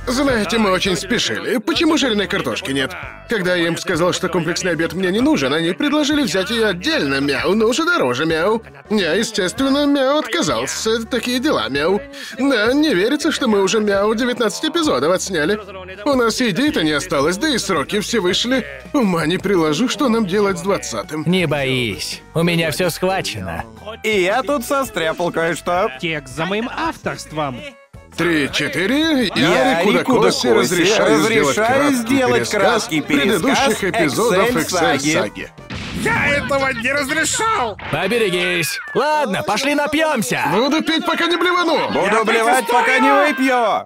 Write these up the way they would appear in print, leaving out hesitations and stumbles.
Знаете, мы очень спешили. Почему жареной картошки нет? Когда я им сказал, что комплексный обед мне не нужен, они предложили взять ее отдельно, мяу, но уже дороже, мяу. Я, естественно, мяу отказался. Такие дела, мяу. Да, не верится, что мы уже мяу 19 эпизодов отсняли. У нас и идей-то не осталось, да и сроки все вышли. Ума не приложу, что нам делать с 20-м. Не боись, у меня все схвачено. И я тут состряпал кое-что. Текст за моим авторством. 3-4. Я Рикудакоси разрешаю сделать краткий пересказ предыдущих эпизодов Excel-саги. Excel-саги. Я этого не разрешал! Поберегись. Ладно, пошли напьемся. Буду пить, пока не блевану. Буду блевать, пока не выпью.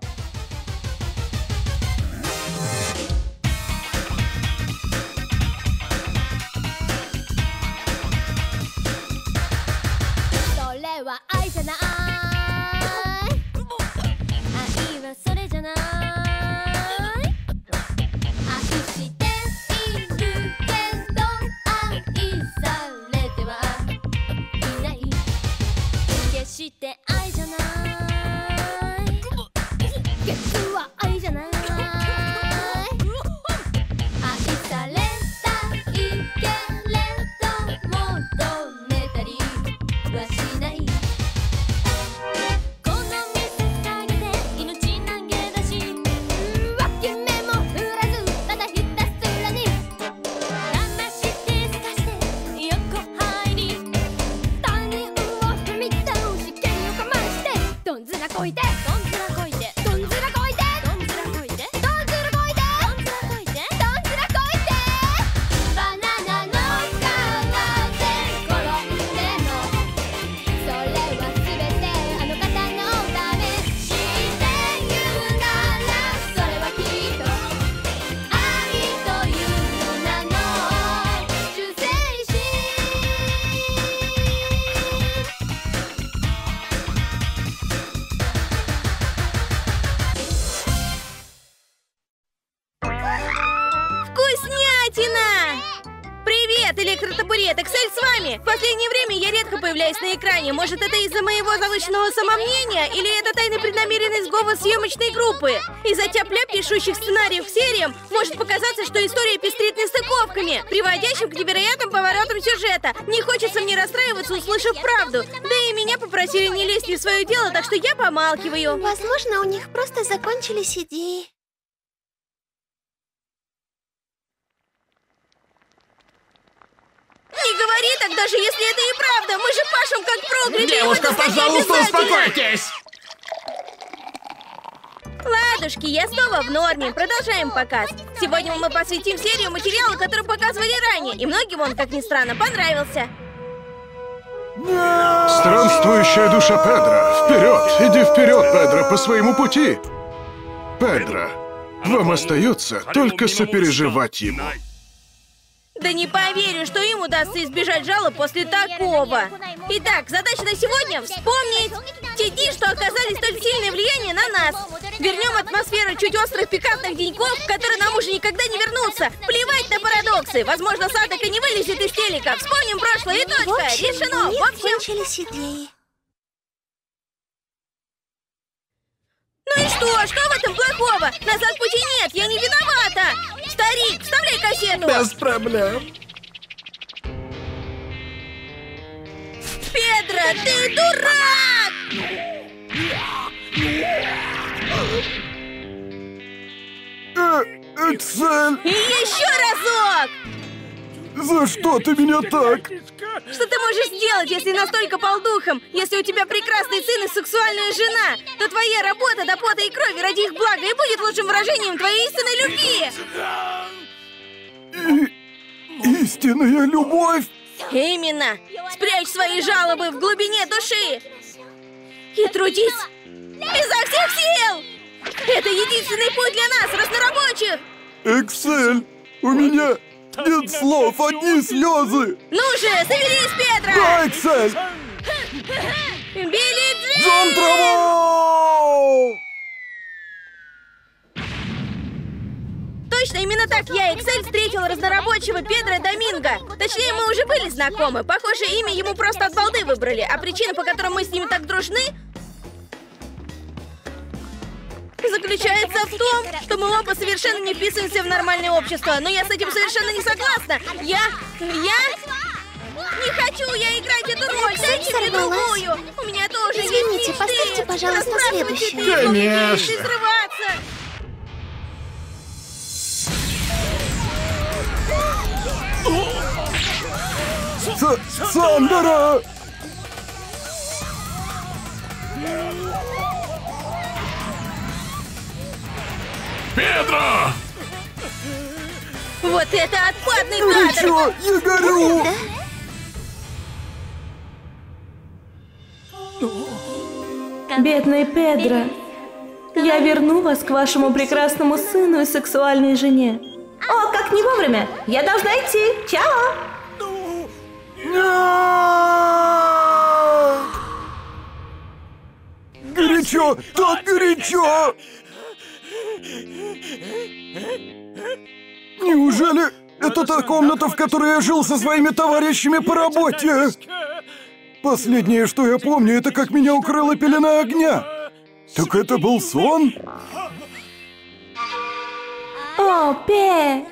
Электротабурет, Excel с вами! В последнее время я редко появляюсь на экране. Может, это из-за моего завышенного самомнения? Или это тайный преднамеренный сговор съемочной группы? Из-за тяп-ляп пишущих сценариев к сериям может показаться, что история пестрит нестыковками, приводящим к невероятным поворотам сюжета. Не хочется мне расстраиваться, услышав правду. Да и меня попросили не лезть не в свое дело, так что я помалкиваю. Возможно, у них просто закончились идеи. Не говори так, даже если это и правда. Мы же пашем как проклятые. Девушка, пожалуйста, успокойтесь! Ладушки, я снова в норме. Продолжаем показ. Сегодня мы посвятим серию материала, который показывали ранее. И многим он, как ни странно, понравился. Странствующая душа Педро. Вперед! Иди вперед, Педро, по своему пути. Педро, вам остается только сопереживать ему. Да не поверю, что им удастся избежать жалоб после такого. Итак, задача на сегодня — вспомнить те дни, что оказали столь сильное влияние на нас. Вернем атмосферу чуть острых пикантных деньков, в которые нам уже никогда не вернуться. Плевать на парадоксы. Возможно, Садока не вылезет из телека. Вспомним прошлое и точка. Решено. В общем... Кончились идеи. Ну и что? Что в этом плохого? Назад пути нет, я не виновата! Старик, вставляй кассету! Без проблем. Педро, ты дурак! Эксель, И еще разок! за что ты меня так? Что ты можешь сделать, если настолько полдухом? Если у тебя прекрасный сын и сексуальная жена, то твоя работа до пота и крови ради их блага и будет лучшим выражением твоей истинной любви! Истинная любовь? Именно! Спрячь свои жалобы в глубине души! И трудись изо всех сил! Это единственный путь для нас, разнорабочих! Эксель, у меня нет слов, одни слезы! Ну же, соберись, Педро! Да, Эксель! Билли Джин! Джон Травол! Точно, именно так я, Эксель, встретил разнорабочего Педро Доминго. Точнее, мы уже были знакомы. Похоже, имя ему просто от балды выбрали. А причина, по которой мы с ним так дружны... заключается в том, что мы оба совершенно не вписываемся в нормальное общество. Но я с этим совершенно не согласна. Я не хочу я играть эту роль. Дайте мне другую. У меня тоже Извините, есть поставьте, пожалуйста, следующую. Конечно. Сандера! Педро! Вот это отпадный кадр! Горячо! Я горю! Бедный Педро, я верну вас к вашему прекрасному сыну и сексуальной жене. О, как не вовремя! Я должна идти! Чао! Горячо! Так горячо! Неужели это та комната, в которой я жил со своими товарищами по работе? Последнее, что я помню, это как меня укрыла пелена огня. Так это был сон? О, Пе!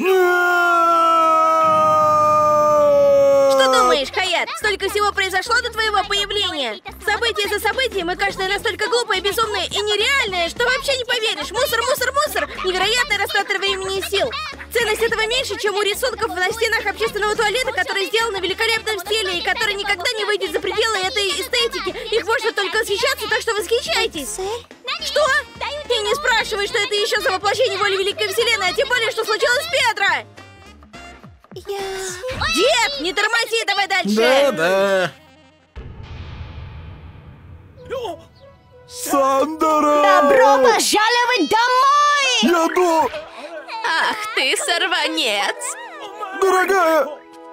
Что думаешь, Хаят? Столько всего произошло до твоего появления. Событие за событием, и каждое настолько глупое, безумное и нереальное, что вообще не поверишь. Мусор, мусор, мусор! Невероятная растрата времени и сил. Ценность этого меньше, чем у рисунков на стенах общественного туалета, который сделан в великолепном стиле и который никогда не выйдет за пределы этой эстетики. Их можно только восхищаться, так что восхищайтесь. Что? И не спрашивай, что это еще за воплощение воли Великой Вселенной, а тем более, что случилось с Педро. Дед, не тормози, давай дальше. Да. Сандера! Добро пожаловать домой! Еду! Ах ты, сорванец! Дорогая!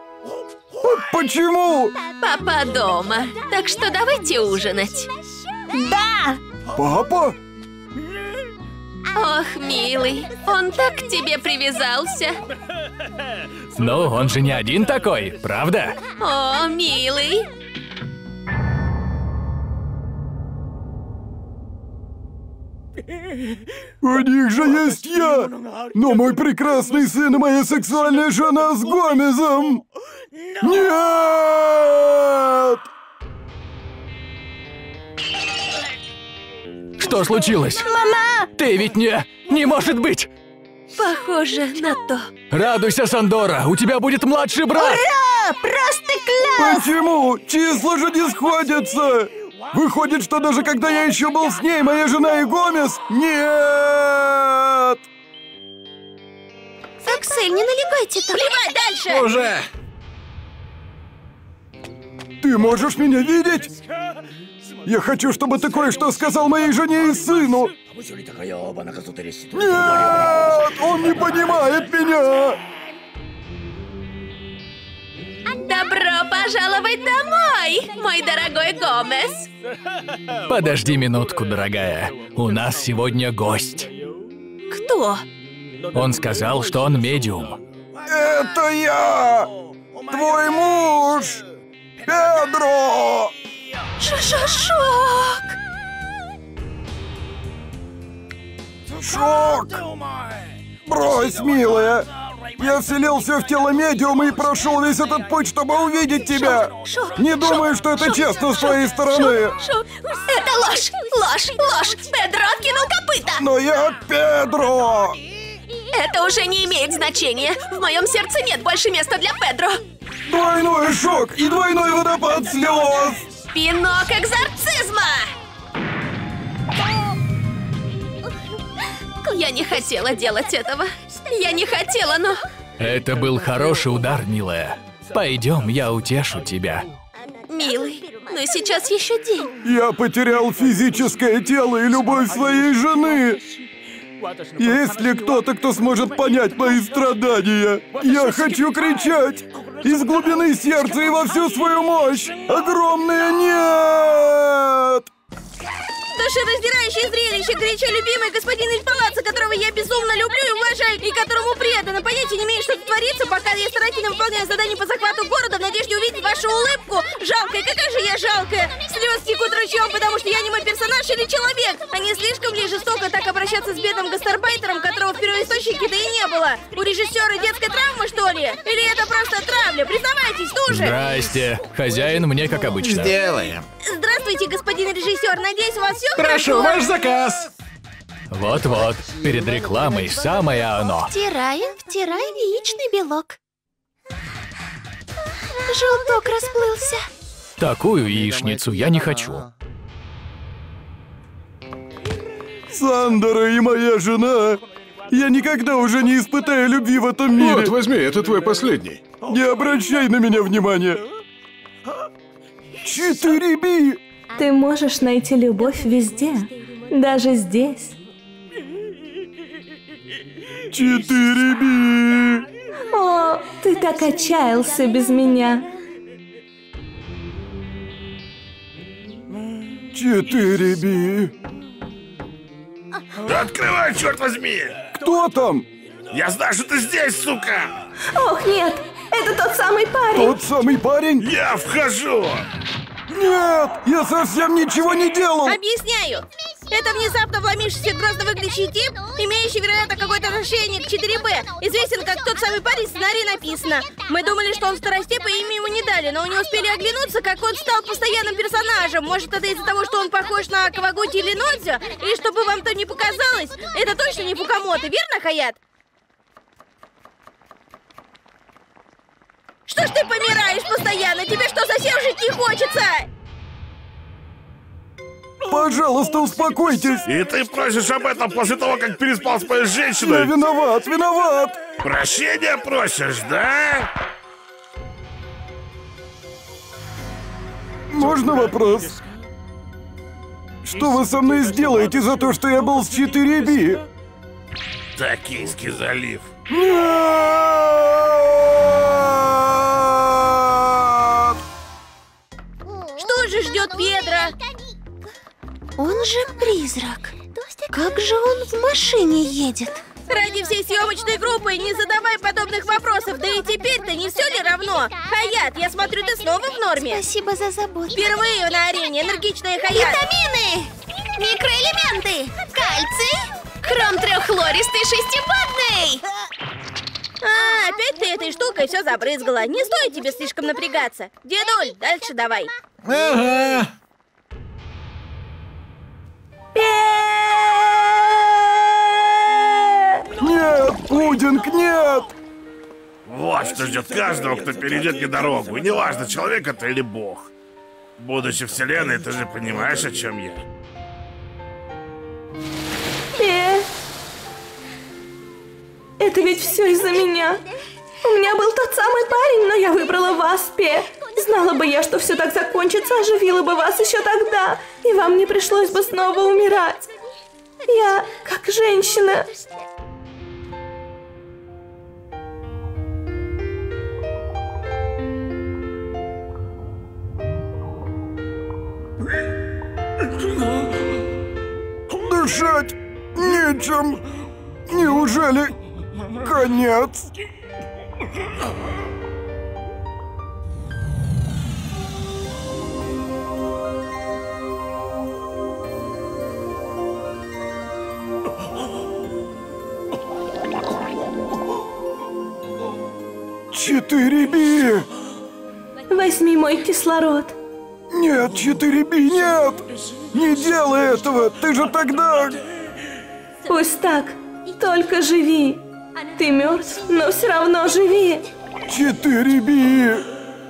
Почему? Папа дома, так что давайте ужинать. Да! Папа? Ох, милый, он так к тебе привязался. Ну, он же не один такой, правда? О, милый. У них же есть я! Но мой прекрасный сын и моя сексуальная жена с Гомезом! Нет! Что случилось? Мама! Ты ведь не может быть! Похоже на то. Радуйся, Сандора, у тебя будет младший брат! Просто класс! Почему? Числа же не сходятся! Выходит, что даже когда я еще был с ней, моя жена и Гомес... Нет! Аксель, не налегайте так. Плевать дальше! Уже. Ты можешь меня видеть? Я хочу, чтобы ты кое-что сказал моей жене и сыну. Нет! Он не понимает меня! Добро пожаловать домой, мой дорогой Гомес. Подожди минутку, дорогая. У нас сегодня гость. Кто? Он сказал, что он медиум. Это я! Твой муж! Педро! Шок! Шок! Брось, милая! Я вселился в тело медиума и прошел весь этот путь, чтобы увидеть тебя! Не думаю, что это честно с твоей стороны! Шок! Это ложь! Ложь! Педро откинул копыта! Но я Педро! Это уже не имеет значения. В моем сердце нет больше места для Педро. Двойной шок и двойной водопад слез! Пинок экзорцизма! Я не хотела делать этого. Я не хотела, но... Это был хороший удар, милая. Пойдем, я утешу тебя. Милый, но сейчас еще день. Я потерял физическое тело и любовь своей жены. Есть ли кто-то, кто сможет понять мои страдания? Я хочу кричать из глубины сердца и во всю свою мощь. Огромное нет! Душераздирающее зрелище, горячо любимый господин из палаца, которого я безумно люблю и уважаю, и которому предано. Понятия не имею, что тут творится, пока я старательно выполняю задание по захвату города в надежде увидеть вашу улыбку. Жалкая, какая же я жалкая. Слез текут ручьем, потому что я не мой персонаж или человек. А не слишком ли жестоко так обращаться с бедным гастарбайтером, которого в первоисточнике-то и не было? У режиссера детская травма, что ли? Или это просто травля? Признавайтесь, тоже. Здрасте. Хозяин мне как обычно. Сделаем. Здравствуйте, господин режиссер. Надеюсь, у вас все Прошу, ваш заказ. Вот-вот. Перед рекламой самое оно. Втираем яичный белок. Желток расплылся. Такую яичницу я не хочу. Сандра и моя жена. Я никогда уже не испытаю любви в этом мире. Вот, возьми, это твой последний. Не обращай на меня внимания. 4B. Ты можешь найти любовь везде, даже здесь. 4B. О, ты так отчаялся без меня. 4B. Открывай, черт возьми! Кто там? Я знаю, что ты здесь, сука! Ох, нет, это тот самый парень. Тот самый парень? Я вхожу! Нет, я совсем ничего не делал. Объясняю. Это внезапно вломившийся грозно выглядящий тип, имеющий, вероятно, какое-то отношение к 4B. Известен как тот самый парень, в сценарии написано. Мы думали, что он второстеп, и имя ему не дали, но не успели оглянуться, как он стал постоянным персонажем. Может, это из-за того, что он похож на Кавагути или Нодзю? И чтобы вам то не показалось, это точно не Фукамото, верно, Хаят? Что ж ты помираешь постоянно? Тебе что, совсем жить не хочется? Пожалуйста, успокойтесь. И ты просишь об этом после того, как переспал с моей Я женщиной? виноват. Прощения просишь, да? Можно вопрос? Что вы со мной сделаете за то, что я был с 4B? Токийский залив. Что же ждет Педро? Он же призрак. Как же он в машине едет? Ради всей съемочной группы не задавай подобных вопросов, да и теперь-то не все ли равно? Хаят, я смотрю, ты снова в норме. Спасибо за заботу. Впервые на арене энергичная Хаят. Витамины! Микроэлементы! Кальций! Хром-треххлористый шестипадный! А, опять ты этой штукой все забрызгала. Не стоит тебе слишком напрягаться. Дедуль, дальше давай. Ага. Нет, пудинг, нет! Вот что ждет каждого, кто перейдет мне дорогу. И неважно, человек это или бог. Будучи вселенной, ты же понимаешь, о чем я. Это ведь все из-за меня. У меня был тот самый парень, но я выбрала вас, Пе. Знала бы я, что все так закончится, оживила бы вас еще тогда, и вам не пришлось бы снова умирать. Я как женщина. Дышать нечем. Неужели конец? «4B!» Возьми мой кислород. Нет, 4B, нет! Не делай этого, ты же тогда... Пусть так, только живи. Ты мертв, но все равно живи. 4B!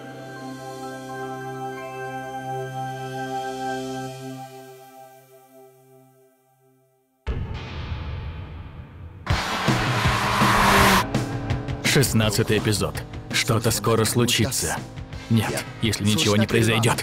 Шестнадцатый эпизод. Что-то скоро случится. Нет, если ничего не произойдет.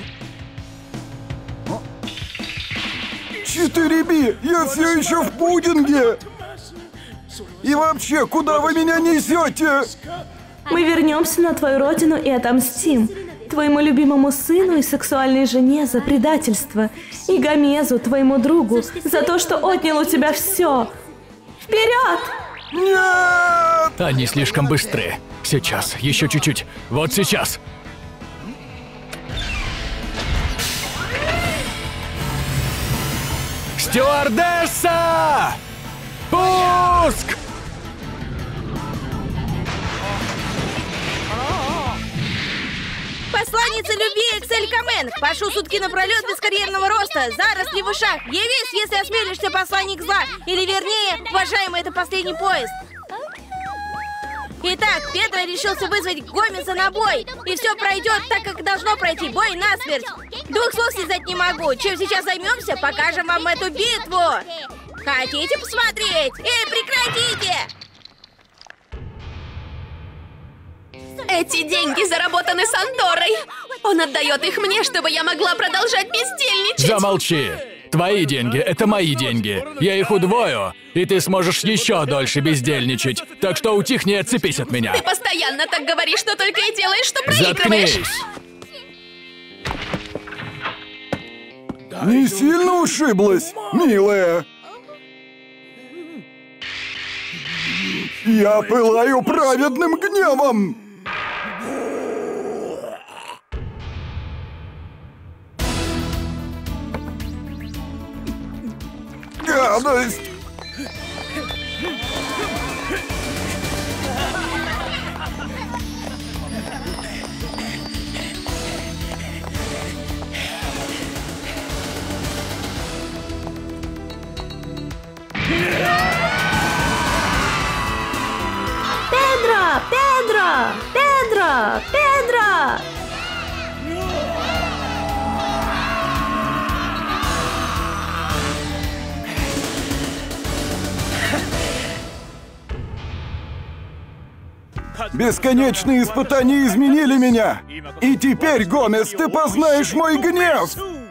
4B, я все еще в пудинге! И вообще, куда вы меня несете? Мы вернемся на твою родину и отомстим. твоему любимому сыну и сексуальной жене за предательство, и Гомезу, твоему другу, за то, что отнял у тебя все. Вперед! Нет! Они слишком быстры. Сейчас, еще чуть-чуть. Вот сейчас. Стюардесса! Пуск! Посланница любви Эксель Камен. Пашу сутки напролет без карьерного роста. Заросли в ушах. Явись, если осмелишься, посланник зла. Или вернее, уважаемый, это последний поезд. Итак, Педро решился вызвать Гомеса на бой. И все пройдет так, как должно пройти. Бой насмерть. Двух слов связать не могу. Чем сейчас займемся, покажем вам эту битву. Хотите посмотреть? Эй, прекратите! Эти деньги заработаны Сандорой. Он отдает их мне, чтобы я могла продолжать бездельничать. Замолчи. Твои деньги — это мои деньги. Я их удвою, и ты сможешь еще дольше бездельничать. Так что утихни и отцепись от меня. Ты постоянно так говоришь, что только и делаешь, что проигрываешь. Заткнись. Не сильно ушиблась, милая? Я пылаю праведным гневом! Гадость! Педро! Педро! Педро! Педро! Бесконечные испытания изменили меня! И теперь, Гомес, ты познаешь мой гнев!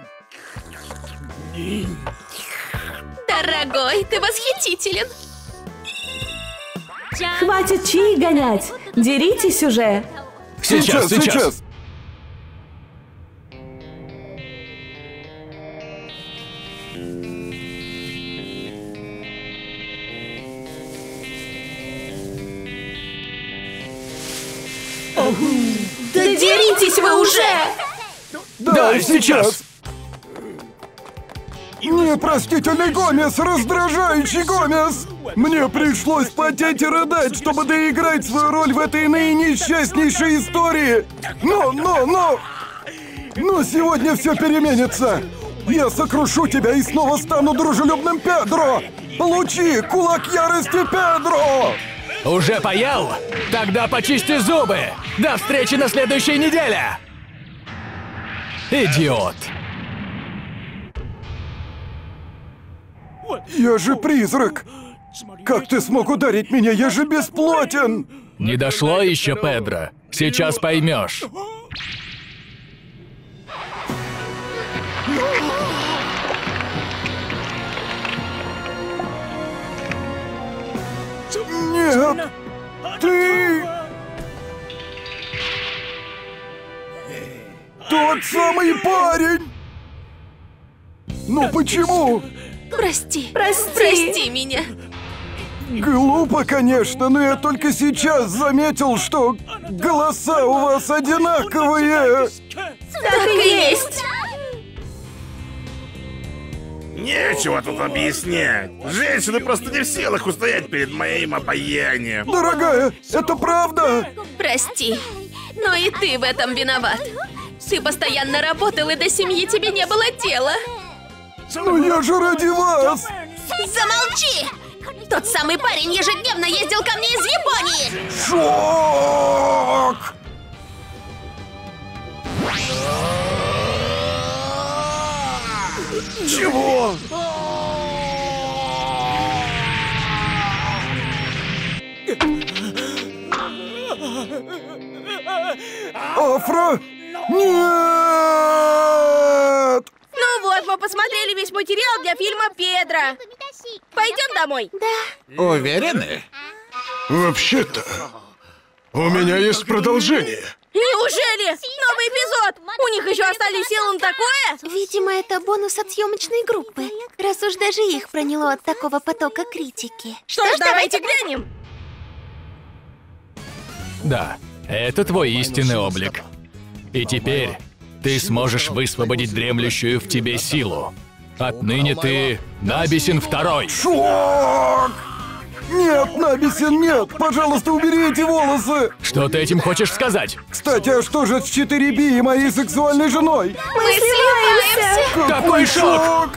Дорогой, ты восхитителен. Хватит чаи гонять! Деритесь уже! Сейчас. Да деритесь вы уже! Да, сейчас! Непростительный Гомес, раздражающий Гомес! Мне пришлось потеть и рыдать, чтобы доиграть свою роль в этой наинесчастнейшей истории! Но сегодня все переменится! Я сокрушу тебя и снова стану дружелюбным Педро! Получи кулак ярости, Педро! Уже поел? Тогда почисти зубы! До встречи на следующей неделе! Идиот! Я же призрак! Как ты смог ударить меня? Я же бесплотен! Не дошло еще, Педро. Сейчас поймешь. Нет! Ты... Тот самый парень! Ну почему? Прости меня. Глупо, конечно, но я только сейчас заметил, что голоса у вас одинаковые. Так и есть! Нечего тут объяснять. Женщины просто не в силах устоять перед моим обаянием. Дорогая, это правда? Прости, но и ты в этом виноват. Ты постоянно работал, и до семьи тебе не было дела. Но я же ради вас! Замолчи! Тот самый парень ежедневно ездил ко мне из Японии! Шок! Чего? Афра? Нет! Ну вот, мы посмотрели весь материал для фильма «Педро». Пойдем домой? Уверены? Вообще-то, у меня есть продолжение. Неужели? Новый эпизод! У них еще остались силы на такое? Видимо, это бонус от съемочной группы, раз уж даже их проняло от такого потока критики. Что ж, давайте глянем. Да, это твой истинный облик. И теперь ты сможешь высвободить дремлющую в тебе силу. Отныне ты Набисин второй. Шок! Нет, Набисин, нет! Пожалуйста, убери эти волосы! Что ты этим хочешь сказать? Кстати, а что же с 4B и моей сексуальной женой? Мы сливаемся! Какой шок!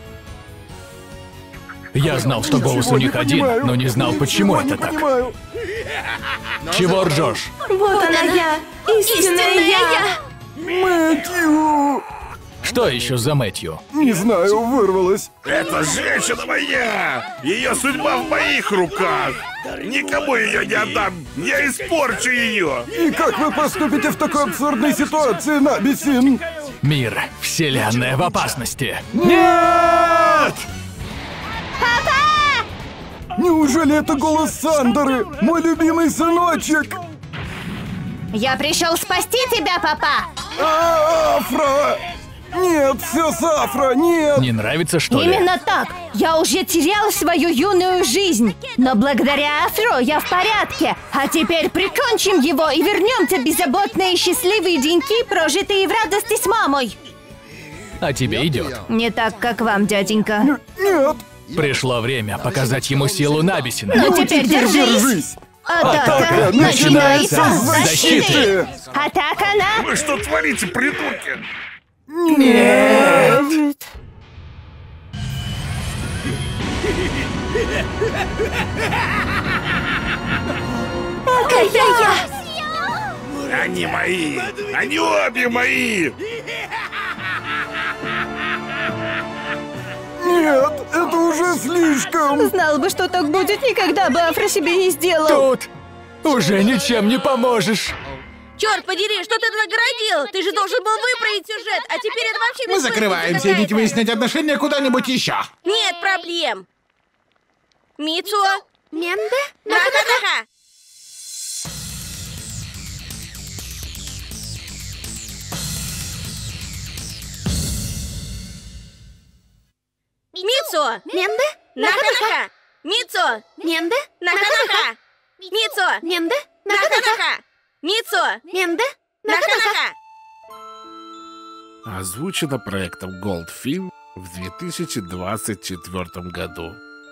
Я знал, что голос у них один, понимаю. но не знал, почему Ничего это не так. понимаю. Чего ржешь? Вот она я! Истинная я! Мэтью! Что еще за Мэтью? Не знаю, вырвалась. Это женщина моя! Ее судьба в моих руках! Никому ее не отдам! Я испорчу ее! И как вы поступите в такой абсурдной ситуации, Набисин? Мир, вселенная в опасности. Нет! Неужели это голос Сандеры? Мой любимый сыночек! Я пришел спасти тебя, папа! Афра! Нет, все с Афра, нет! Не нравится, что ли? Именно так! Я уже терял свою юную жизнь, но благодаря Афро я в порядке. А теперь прикончим его и вернемся в беззаботные и счастливые деньки, прожитые в радости с мамой. А тебе идет. Не так, как вам, дяденька. Нет! Пришло время показать ему силу Набисина. Ну теперь держись! Держись! Атака начинается начинается с с защиты! защиты. Атака на... Вы что творите, придурки? Нет! Это я! Они мои! Они обе мои! Нет, это уже слишком! Знал бы, что так будет, никогда бы Афро себе не сделал. Тут уже ничем не поможешь. Черт подери, что ты наградил? Ты же должен был выправить сюжет, а теперь это вообще Мы закрываемся, идите выяснять отношения куда-нибудь еще. Нет проблем. Мицуо. Менде? Наха-наха. Мицуо. Менде? Наха-наха. Мицуо. Менде? Наха-наха. Мицуо. Менде? Наха-наха. Мицуо. Менде? Наха-наха. Озвучено проектом Goldfilm в 2024 году.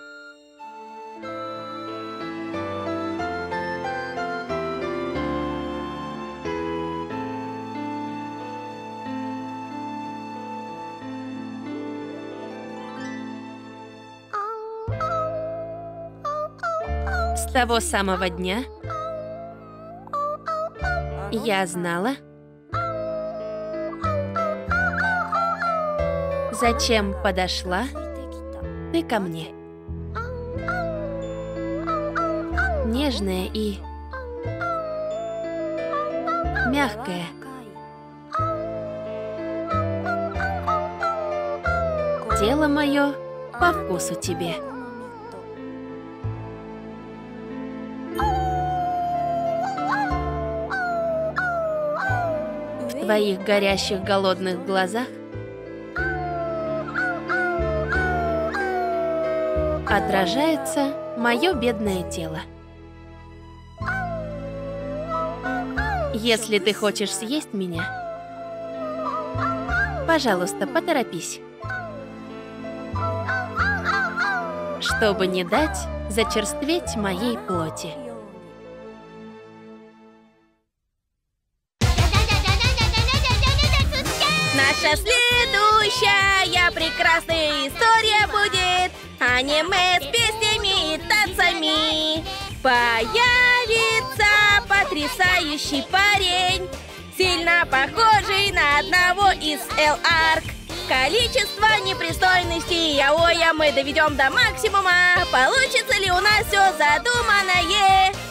С того самого дня я знала, зачем подошла ты ко мне. Нежная и мягкая. Тело мое по вкусу тебе. В твоих горящих голодных глазах отражается мое бедное тело. Если ты хочешь съесть меня, пожалуйста, поторопись, чтобы не дать зачерстветь моей плоти. Наша следующая прекрасная история будет аниме с песнями и танцами. Появится потрясающий парень, сильно похожий на одного из L-Arc. Количество непристойностей яоя мы доведем до максимума. Получится ли у нас все задуманное?